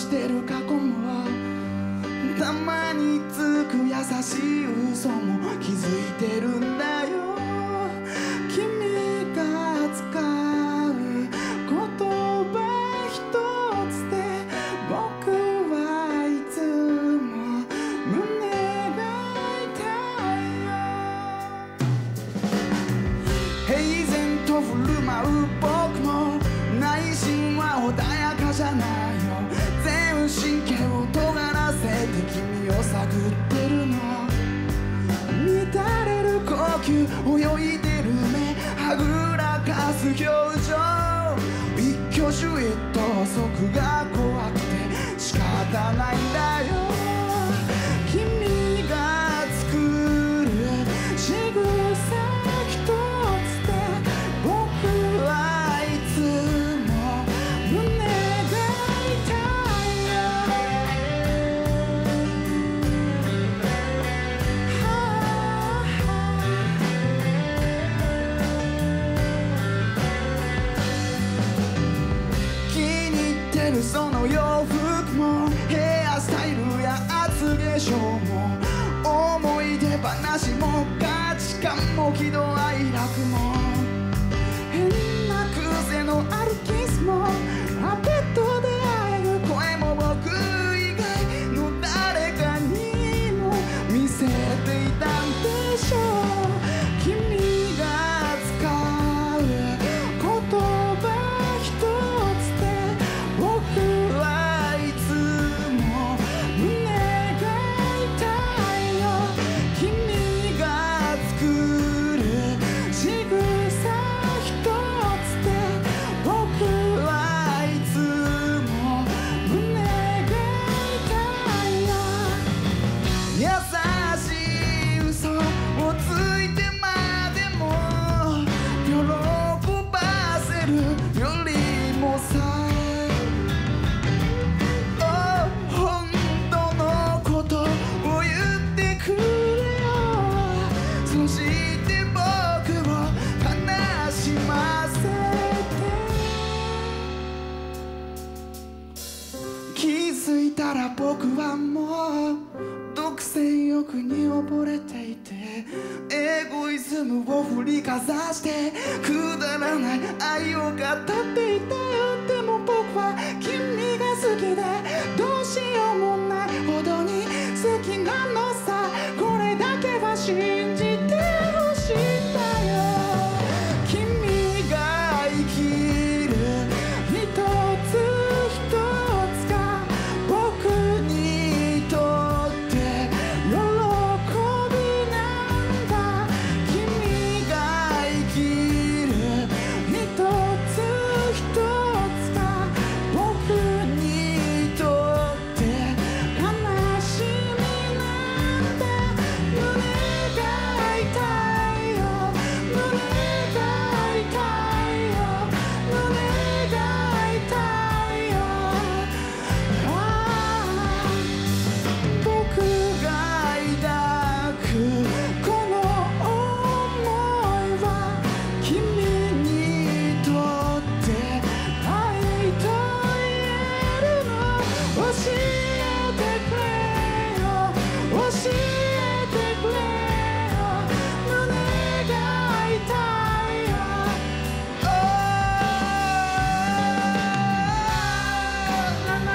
してる過去もたまにつく優しい嘘も気づいてるんだよ。君が使う言葉一つで僕はいつも胸が痛いよ。平然と振る舞う僕も内心は穏やかじゃないよ。全神経を尖らせて君を探ってるの。乱れる呼吸泳いでる目はぐらかす表情一挙手一投足が怖くて仕方ないんだよ。君が作る仕草一つで僕はいつも胸が痛いよ。気に入ってるその洋服もヘアスタイルや厚化粧も思い出話も価値観も喜怒哀楽も変な癖のあるキスもラペットで会える声も僕以外の誰かにも見せていたんでしょう。君が使う言葉一つで僕はいつも胸が痛いよ。君が作る仕草一つで僕はいつも胸が痛いよ。優しい嘘をついてまでも喜ばせるよりもさ本当のことを言ってくれよ。そして僕を悲しませて気づいたら僕はもう独占欲に溺れていてエゴイズムを振りかざしてくだらない愛を語っていたよ。でも僕は君が好きでどうしようもないほどに好きなのさ。これだけは信じてほしいんだよ。君が生きる一つ一つが僕にとって喜びなんだ。君が生きる一つ一つが僕にとって悲しみなんだ。胸が痛いよ。胸が痛いよ。胸が痛いよ。僕が抱くこの想いは君にとって愛と言えるの。教えてくれよ。教えてくれよ。胸が痛いよ。ラララ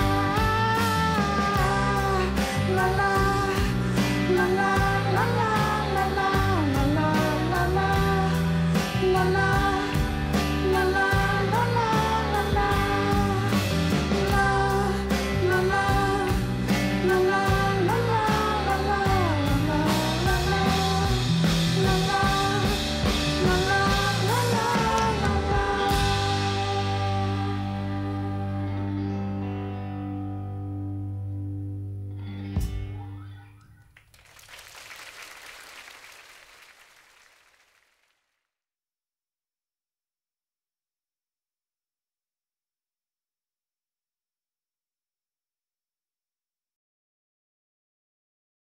ラララララ